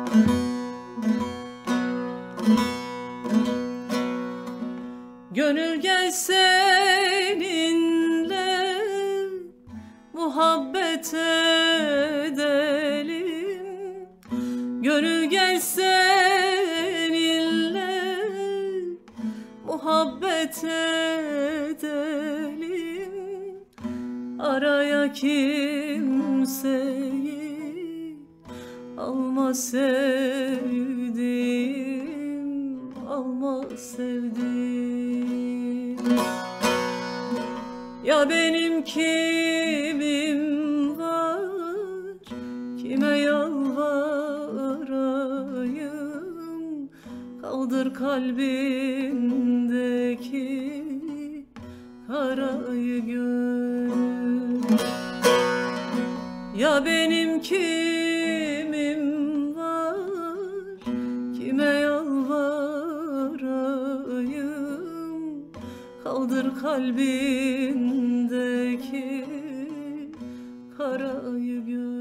Gönül gel seninle muhabbet edelim. Gönül gel seninle muhabbet edelim. Araya kimseyi alma sevdiğim, alma sevdiğim. Ya benim kimim var, kime yalvarayım? Kaldır kalbindeki karayı gönül. Ya benim kimim var, kime yalvarayım? Kaldır kalbindeki karayı gör.